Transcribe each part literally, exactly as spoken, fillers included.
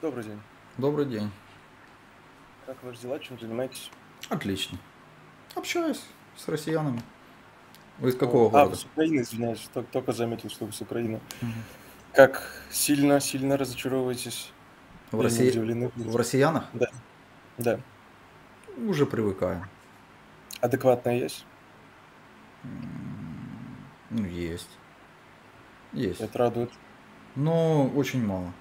Добрый день. Добрый день. Как ваши дела? Чем занимаетесь? Отлично. Общаюсь с россиянами. Вы из О, какого а, вы города? с Украины, извиняюсь, тол- только заметил, что вы с Украины. Мгм. Как сильно, сильно разочаровываетесь В или не России, удивлены в будете? россиянах Да, да. уже привыкаем. Адекватно есть? М, Ну, есть. Есть. Это радует. Но очень мало.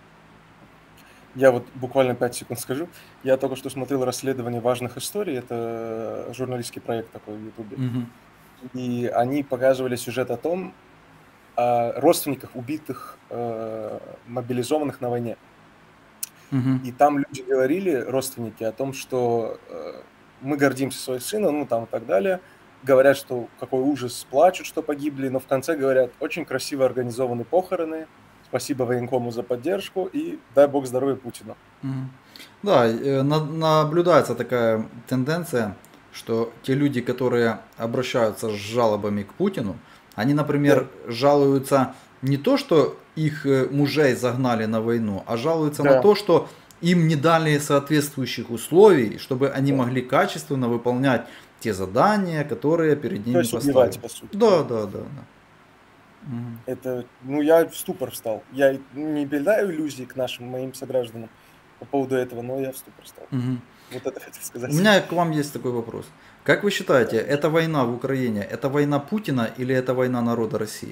Я вот буквально пять секунд скажу. Я только что смотрел расследование важных историй. Это журналистский проект такой в Ютубе. Мгм. И они показывали сюжет о том, о родственниках убитых э, мобилизованных на войне. Мгм. И там люди говорили, родственники, о том, что э, мы гордимся своим сыном, ну там и так далее. Говорят, что какой ужас, плачут, что погибли, но в конце говорят, очень красиво организованы похороны, спасибо военкому за поддержку и дай бог здоровья Путину. Мгм. Да, э, на- наблюдается такая тенденция, что те люди, которые обращаются с жалобами к Путину, они, Да, например, жалуются не то, что их э, мужей загнали на войну, а жалуются на да, то, что им не дали соответствующих условий, чтобы они да. могли качественно выполнять те задания, которые перед То ними есть убивать, поставлены. по сути, Да, да. да, да, да. Мгм. Это, ну, я в ступор встал. Я и не питаю иллюзий к нашим, моим согражданам по поводу этого, но я в ступор встал. Мгм. Вот это хотел У сказать. меня к вам есть такой вопрос. Как вы Да. считаете, эта война в Украине, это война Путина или это война народа России?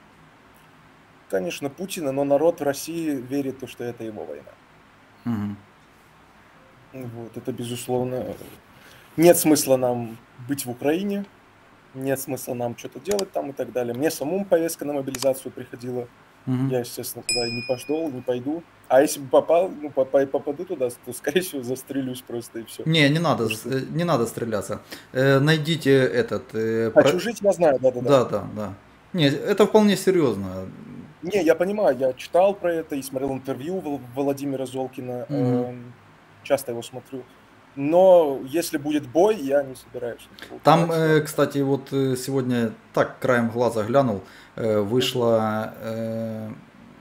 Конечно, Путина, но народ в России верит в то, что это его война. Мгм. Вот, это безусловно. Нет смысла нам быть в Украине, нет смысла нам что-то делать там и так далее. Мне самому повестка на мобилизацию приходила. Мгм. Я, естественно, туда и не пошел, не пойду. А если бы попал, ну, попа- попаду туда, то, скорее всего, застрелюсь просто и все. Не, не надо, Потому с- что э, не надо стреляться. Э, найдите этот, э, хочу про- жить, я знаю, да-да-да. да, да, да. Не, это вполне серьезно. Не, я понимаю, я читал про это и смотрел интервью Вол- Владимира Золкина, Мгм. эм, часто его смотрю. Но если будет бой, я не собираюсь никого Там, убивать. Я... э, кстати, вот э, сегодня так краем глаза глянул, э, Мгм. вышла э,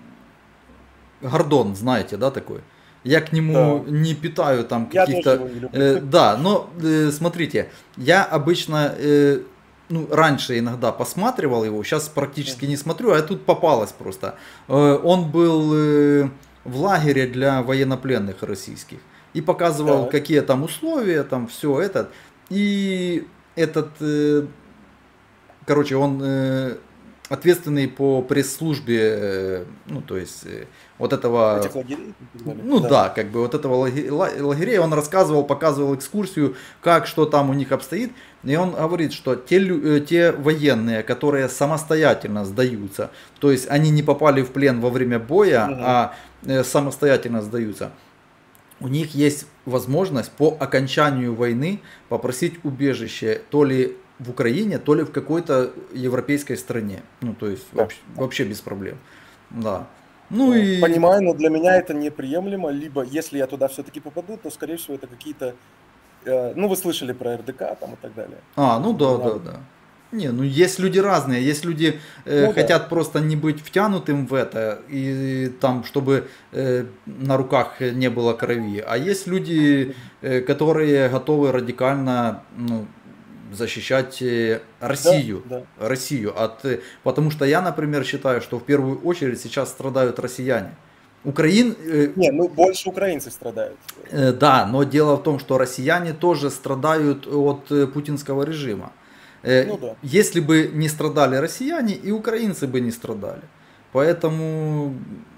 Гордон, знаете, да, такой? Я к нему Да, не питаю там я тоже каких-то... его не люблю. э, да, но э, смотрите, я обычно, э, ну, раньше иногда посматривал его, сейчас практически Мгм. не смотрю, а тут попалось просто. Э, он был э, в лагере для военнопленных российских и показывал, Так, какие там условия, там все это. И этот э, короче, он э, ответственный по пресс-службе, э, ну, то есть, э, вот этого, этих лагерей и так далее. ну Да. да, как бы вот этого лаге- ла- лагерей, он рассказывал, показывал экскурсию, как, что там у них обстоит, и он говорит, что те, лю- э, те военные, которые самостоятельно сдаются, то есть они не попали в плен во время боя, Мгм. а э, самостоятельно сдаются, у них есть возможность по окончанию войны попросить убежище то ли в Украине, то ли в какой-то европейской стране. Ну, то есть Да, вообще, вообще без проблем. Да. Ну да. и... Понимаю, но для меня это неприемлемо. Либо, если я туда все-таки попаду, то, скорее всего, это какие-то... э, ну, вы слышали про эр дэ ка там и так далее. А, ну Для да, меня... да, да. Не, ну есть люди разные, есть люди э, Ну, да. хотят просто не быть втянутым в это, и там, чтобы э, на руках не было крови, а есть люди, Мгм. э, которые готовы радикально, ну, защищать э, Да, Россию, да. Россию от, э, потому что я, например, считаю, что в первую очередь сейчас страдают россияне. Украин, э, Не, ну, больше украинцы страдают. Э, Да, но дело в том, что россияне тоже страдают от э, путинского режима. Э, Ну, да. Если бы не страдали россияне, и украинцы бы не страдали. Поэтому,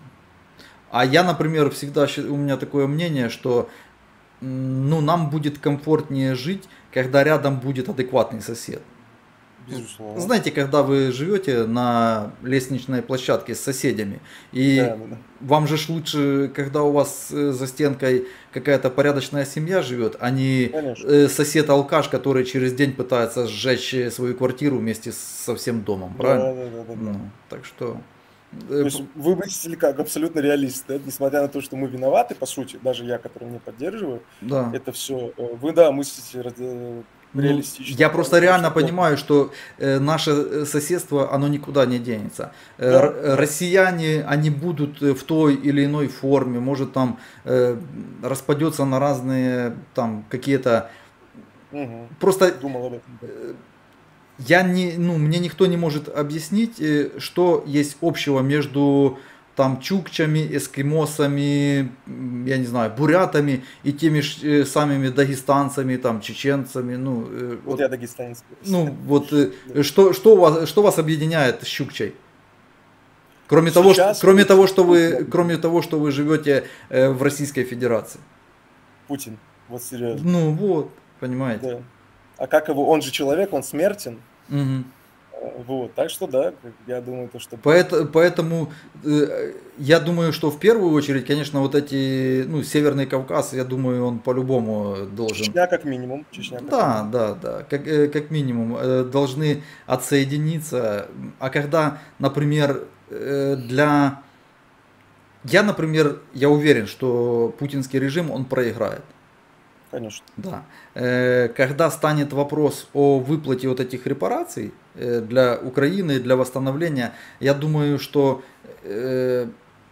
а я, например, всегда, щи- у меня такое мнение, что м, ну, нам будет комфортнее жить, когда рядом будет адекватный сосед. Безусловно. Знаете, когда вы живете на лестничной площадке с соседями, Да, и да, да. вам же ж лучше, когда у вас э, за стенкой какая-то порядочная семья живет, а не Конечно. э, сосед-алкаш, который через день пытается сжечь э, свою квартиру вместе с- со всем домом, правильно? Да, да, да, да, да. Ну, так что... То э, п- есть вы мыслили как абсолютно реалист, да? Несмотря на то, что мы виноваты, по сути, даже я, который не поддерживаю да. это все, вы, да, мыслите ради- Ну, реалистично. я просто Потому реально что, да, понимаю, что э, наше э, соседство, оно никуда не денется. Э, да, р- да. россияне, они будут э, в той или иной форме, может там э, распадется на разные там какие-то. Мгм. Просто Думал об этом. Да. я не, ну, мне никто не может объяснить, э, что есть общего между там чукчами, эскимосами, м, я не знаю, бурятами и теми ж, э, самыми дагестанцами, там, чеченцами, ну, э, Вот вот, я дагестанец. ну, вот, э, Да. что, что вас, что вас объединяет с Чукчей? Кроме того, что, Сейчас кроме того, лучше что Путин вы, кроме объединяет. того, что вы живете э, в Российской Федерации. Путин. Вот серьезно. Ну, вот, понимаете. Да. А как его? Он же человек, он смертен. Мгм. Э, Вот. Так что да, как я думаю, то, что Поэт- Поэтому э, я думаю, что в первую очередь, конечно, вот эти, ну, Северный Кавказ, я думаю, он по-любому должен, Чечня как минимум. Чечня как да, минимум. да, да, как, э, как минимум, э, должны отсоединиться. А когда, например, э, для... Я, например, я уверен, что путинский режим, он проиграет. Конечно. Да. Э, Когда станет вопрос о выплате вот этих репараций э, для Украины, для восстановления, я думаю, что э,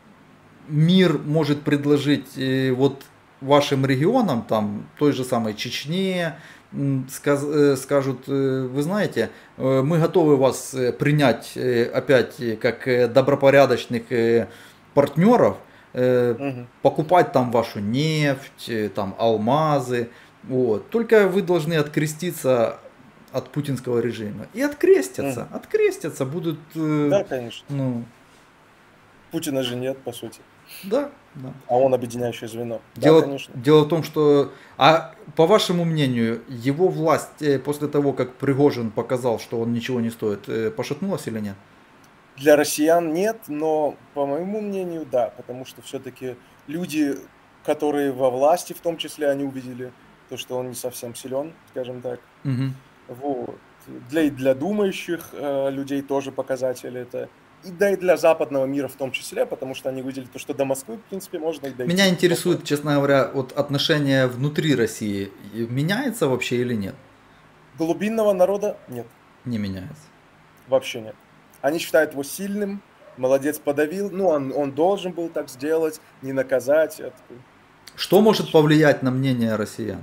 мир может предложить э, вот вашим регионам, там, той же самой Чечне, м, сказ- э, скажут, э, вы знаете, э, мы готовы вас э, принять э, опять э, как э, добропорядочных э, партнеров, э, Мгм. покупать там вашу нефть, э, там алмазы, вот. Только вы должны откреститься от путинского режима. И открестятся, Мгм. открестятся, будут, э, Да, конечно. ну, Путина же нет, по сути. да, да. А он объединяющее звено. Да, Дело, конечно. дело в том, что, а по вашему мнению, его власть э, после того, как Пригожин показал, что он ничего не стоит, э, пошатнулась или нет? Для россиян нет, но, по моему мнению, да, потому что все-таки люди, которые во власти, в том числе, они увидели то, что он не совсем силен, скажем так. Мгм. Вот. Для, и для думающих э, людей тоже показатель это. И да и для западного мира в том числе, потому что они увидели то, что до Москвы, в принципе, можно и Меня дойти интересует, спокойно. честно говоря, вот отношение внутри России и меняется вообще или нет? Глубинного народа нет, Не меняется. вообще нет. Они считают его сильным, молодец, подавил, ну, он, он должен был так сделать, не наказать. Я такой, Что может повлиять на мнение россиян?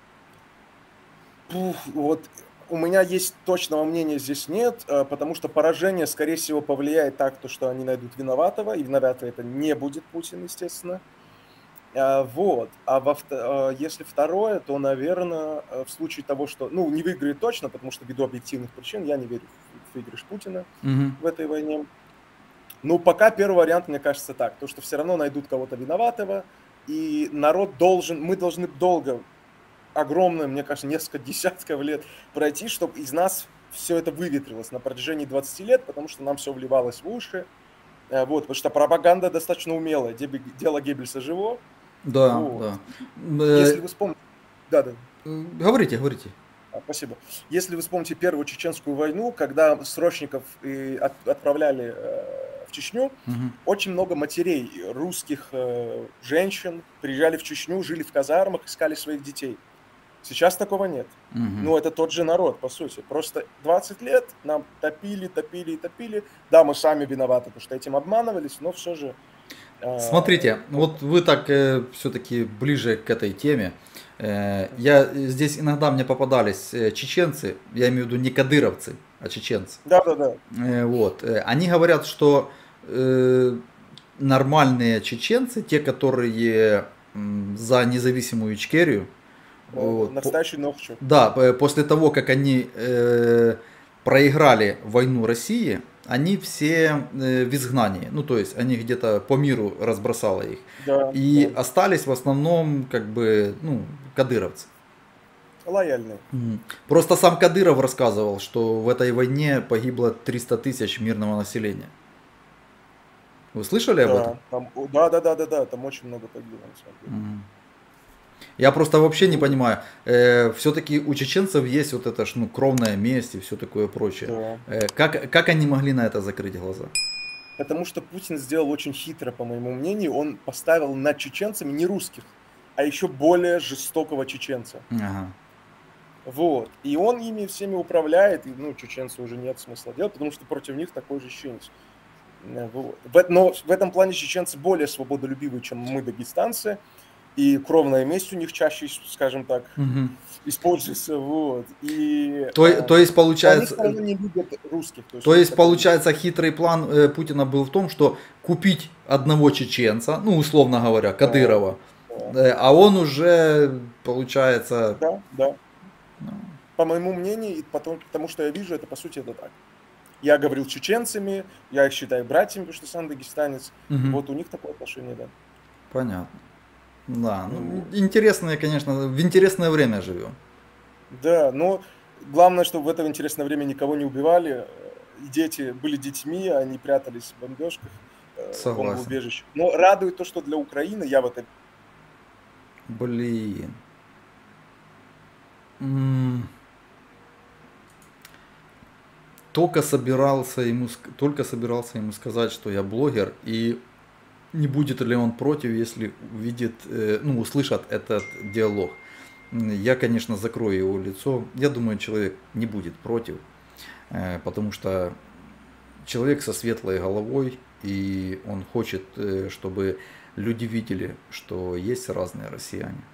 пух, вот у меня есть точного мнения здесь нет, э, потому что поражение, скорее всего, повлияет так, то, что они найдут виноватого, и виноватый это не будет Путин, естественно. А, вот. А во, вто- а, если второе, то, наверное, в случае того, что, ну, не выиграет точно, потому что ввиду объективных причин я не верю в выигрыш Путина Мгм. в этой войне. Ну, пока первый вариант, мне кажется, так, то, что все равно найдут кого-то виноватого, и народ должен, мы должны долго, огромное, мне кажется, несколько десятков лет пройти, чтобы из нас все это выветрилось на протяжении двадцати лет, потому что нам все вливалось в уши. Э, Вот, потому что пропаганда достаточно умелая. Деби- Дело Геббельса живо. Да, Вот. да. Если Э, вы вспомните... Да, да. э, Говорите, говорите. А, Спасибо. Если вы вспомните Первую Чеченскую войну, когда срочников и от- отправляли э, в Чечню, Мгм. очень много матерей, русских э, женщин приезжали в Чечню, жили в казармах, искали своих детей. Сейчас такого нет. Мгм. Ну, это тот же народ, по сути. Просто двадцать лет нам топили, топили и топили. Да, мы сами виноваты, потому что этим обманывались, но все же... э, Смотрите, вот вы так все-таки ближе к этой теме. Э, я э, здесь иногда мне попадались э, чеченцы, я имею в виду не кадыровцы, а чеченцы. Да-да-да. Э, вот, э, они говорят, что э, нормальные чеченцы, те, которые м, за независимую Ичкерию, Да, да. вот, по- Настоящий Нохчу. да, п- после того, как они э, проиграли войну России, они все э, в изгнании. Ну, то есть они где-то по миру разбросало их. Да, И да. остались в основном, как бы, ну, кадыровцы. Лояльный. Мгм. Просто сам Кадыров рассказывал, что в этой войне погибло триста тысяч мирного населения. Вы слышали об этом? Да, там, о, да-да-да-да-да, там очень много погибло, на самом деле. Мгм. Я просто вообще не Ну, понимаю. Все-таки у чеченцев есть вот это ж, ну, кровная месть и все такое прочее. да. Э, как, как они могли на это закрыть глаза? Потому что Путин сделал очень хитро, по моему мнению. Он поставил над чеченцами не русских, а еще более жестокого чеченца. Ага. Вот. И он ими всеми управляет, и, ну, чеченцы уже нет смысла делать, потому что против них такой же чеченец. Вот. Но в этом плане чеченцы более свободолюбивые, чем мы, дагестанцы, и кровная месть у них чаще, скажем так, Угу. используется. Вот. И, То, э, то есть получается, они не любят русских. То есть, то есть такой... получается хитрый план э, Путина был в том, что купить одного чеченца, ну условно говоря, Кадырова, да, э, а он уже получается... Да, да. Ну. По моему мнению, и потому, потому что я вижу, это по сути это так. Я говорил с чеченцами, я их считаю братьями, потому что сам дагестанец. Угу. Вот у них такое отношение, да. Понятно. Да, ну, интересное, конечно, в интересное время живем. Да, но главное, чтобы в это интересное время никого не убивали. И дети были детьми, они прятались в бомбежках, в бомбоубежищах. Но радует то, что для Украины я в это... Блин. М-м. Только собирался ему, только собирался ему сказать, что я блогер, и не будет ли он против, если увидит, ну, услышат этот диалог. Я, конечно, закрою его лицо. Я думаю, человек не будет против, потому что человек со светлой головой, и он хочет, чтобы люди видели, что есть разные россияне.